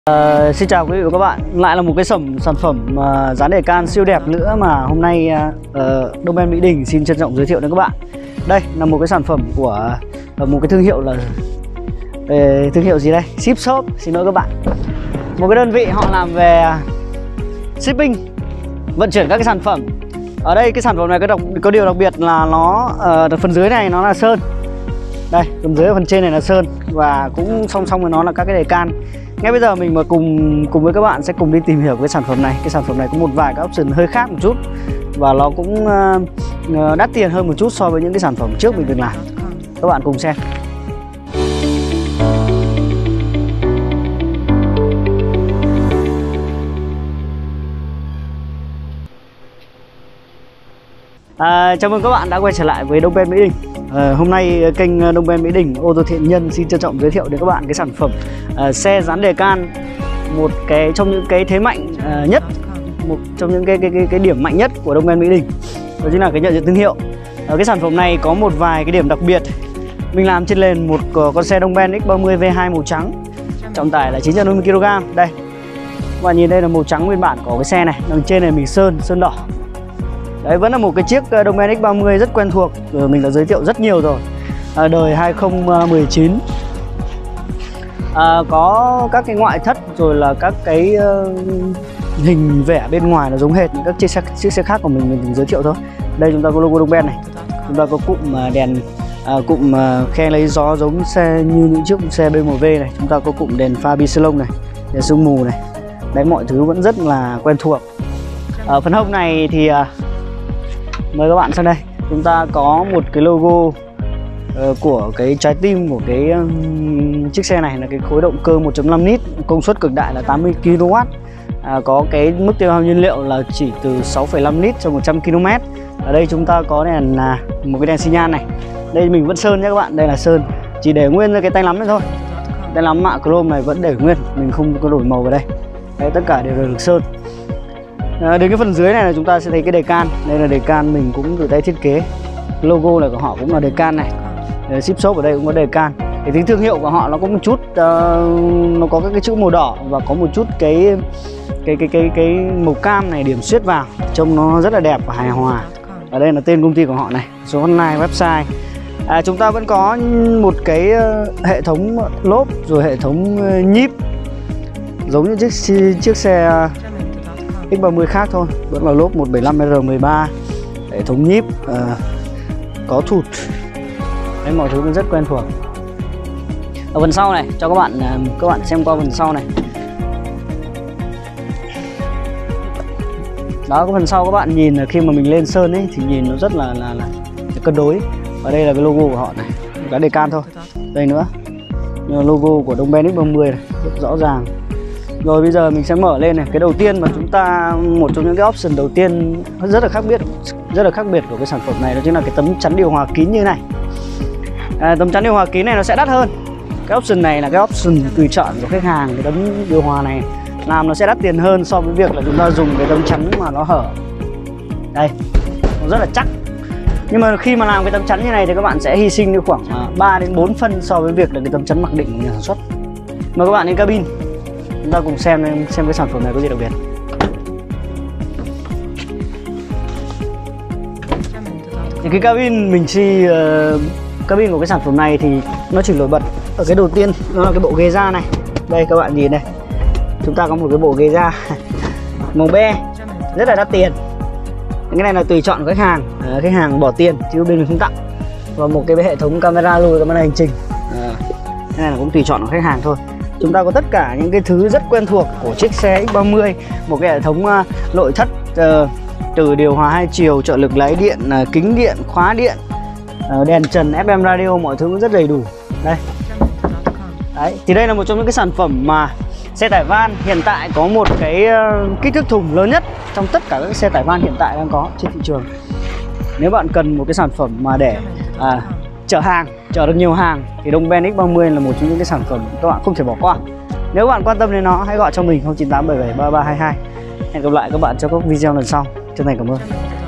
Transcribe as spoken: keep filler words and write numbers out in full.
Uh, xin chào quý vị và các bạn, lại là một cái sản sản phẩm uh, dán đề can siêu đẹp nữa mà hôm nay uh, Đông Ben Mỹ Đình xin trân trọng giới thiệu đến các bạn. Đây là một cái sản phẩm của uh, một cái thương hiệu là uh, thương hiệu gì đây? Ship Shop, xin lỗi các bạn. Một cái đơn vị họ làm về shipping, vận chuyển các cái sản phẩm. Ở đây cái sản phẩm này có, độc, có điều đặc biệt là nó uh, phần dưới này nó là sơn. Đây, phần dưới và phần trên này là sơn và cũng song song với nó là các cái đề can. Ngay bây giờ mình mà cùng cùng với các bạn sẽ cùng đi tìm hiểu cái sản phẩm này. Cái sản phẩm này có một vài cái option hơi khác một chút và nó cũng uh, đắt tiền hơn một chút so với những cái sản phẩm trước mình từng làm. Các bạn cùng xem. À, chào mừng các bạn đã quay trở lại với Đông Ben Mỹ Đình. À, hôm nay kênh Đông Ben Mỹ Đình ô tô thiện nhân xin trân trọng giới thiệu đến các bạn cái sản phẩm à, xe dán đề can, một cái trong những cái thế mạnh à, nhất, một trong những cái cái cái, cái điểm mạnh nhất của Đông Ben Mỹ Đình, đó chính là cái nhận diện thương hiệu. À, cái sản phẩm này có một vài cái điểm đặc biệt. Mình làm trên nền một con xe Đông Ben X ba mươi V hai màu trắng, trọng tải là chín trăm năm mươi ki lô gam. Đây, các bạn nhìn đây là màu trắng nguyên bản của cái xe này. Đằng trên này mình sơn sơn đỏ. Đấy vẫn là một cái chiếc Đông Ben X ba mươi rất quen thuộc, rồi mình đã giới thiệu rất nhiều rồi. À, đời hai không một chín. À, có các cái ngoại thất rồi là các cái uh, hình vẽ bên ngoài nó giống hệt những các chiếc xe, chiếc xe khác của mình mình từng giới thiệu thôi. Đây chúng ta có logo Đông Ben này, chúng ta có cụm uh, đèn uh, cụm uh, khe lấy gió giống xe như những chiếc xe bê em vê này, chúng ta có cụm đèn pha bi salon này, đèn sương mù này. Đấy, mọi thứ vẫn rất là quen thuộc. Ở phần hông này thì uh, mời các bạn sang đây, chúng ta có một cái logo uh, của cái trái tim của cái um, chiếc xe này là cái khối động cơ một chấm năm lít, công suất cực đại là tám mươi ki lô oát, à, có cái mức tiêu hao nhiên liệu là chỉ từ sáu phẩy năm lít cho một trăm ki lô mét. Ở đây chúng ta có đèn là một cái đèn xi nhan này. Đây mình vẫn sơn nhé các bạn, đây là sơn, chỉ để nguyên ra cái tay nắm này thôi. Tay nắm mạ chrome này vẫn để nguyên, mình không có đổi màu vào đây. Đấy, tất cả đều được sơn. À, đến cái phần dưới này là chúng ta sẽ thấy cái đề can. Đây là đề can mình cũng tự tay thiết kế. Logo này của họ cũng là đề can này. Đấy, Ship Shop ở đây cũng có đề can. Cái tính thương hiệu của họ nó có một chút uh, nó có các cái chữ màu đỏ và có một chút cái cái cái cái cái màu cam này điểm xuyết vào, trông nó rất là đẹp và hài hòa. Ở đây là tên công ty của họ này, số hotline, website. À, chúng ta vẫn có một cái uh, hệ thống lốp rồi hệ thống uh, nhíp giống như chiếc chiếc xe uh, X ba mươi khác thôi, vẫn là lốp một bảy lăm R mười ba, hệ thống nhíp, uh, có thụt. Đấy, mọi thứ cũng rất quen thuộc. Ở phần sau này cho các bạn uh, các bạn xem qua phần sau này. Đó, cái phần sau các bạn nhìn là khi mà mình lên sơn ấy thì nhìn nó rất là là, là cân đối. Ở đây là cái logo của họ này, cái đề can thôi. Đây nữa, logo của Đông Ben X ba mươi này, rất rõ ràng. Rồi bây giờ mình sẽ mở lên này. Cái đầu tiên mà chúng ta, một trong những cái option đầu tiên rất là khác biệt, rất là khác biệt của cái sản phẩm này đó chính là cái tấm chắn điều hòa kín như này. À, tấm chắn điều hòa kín này nó sẽ đắt hơn. Cái option này là cái option tùy chọn của khách hàng. Cái tấm điều hòa này làm nó sẽ đắt tiền hơn so với việc là chúng ta dùng cái tấm chắn mà nó hở. Đây, nó rất là chắc. Nhưng mà khi mà làm cái tấm chắn như này thì các bạn sẽ hy sinh được khoảng ba đến bốn phân so với việc là cái tấm chắn mặc định của nhà sản xuất. Mời các bạn đến cabin, chúng ta cùng xem xem cái sản phẩm này có gì đặc biệt. Thì cái cabin mình chi uh, cabin của cái sản phẩm này thì nó chỉ nổi bật ở cái đầu tiên, đó là cái bộ ghế da này. Đây các bạn nhìn đây, chúng ta có một cái bộ ghế da màu be rất là đắt tiền. Cái này là tùy chọn của khách hàng, à, khách hàng bỏ tiền chứ bên mình không tặng. Và một cái hệ thống camera lùi camera hành trình, à, cái này là cũng tùy chọn của khách hàng thôi. Chúng ta có tất cả những cái thứ rất quen thuộc của chiếc xe X ba mươi, một cái hệ thống uh, nội thất uh, từ điều hòa hai chiều, trợ lực lái điện, uh, kính điện, khóa điện, uh, đèn trần, ép em radio, mọi thứ cũng rất đầy đủ. Đây. Đấy, thì đây là một trong những cái sản phẩm mà xe tải van hiện tại có một cái uh, kích thước thùng lớn nhất trong tất cả các xe tải van hiện tại đang có trên thị trường. Nếu bạn cần một cái sản phẩm mà để uh, chở hàng, chở được nhiều hàng thì Đông Ben X ba mươi là một trong những cái sản phẩm các bạn không thể bỏ qua. Nếu bạn quan tâm đến nó, hãy gọi cho mình không chín tám bảy bảy ba ba hai hai. Hẹn gặp lại các bạn trong các video lần sau. Chân thành cảm ơn.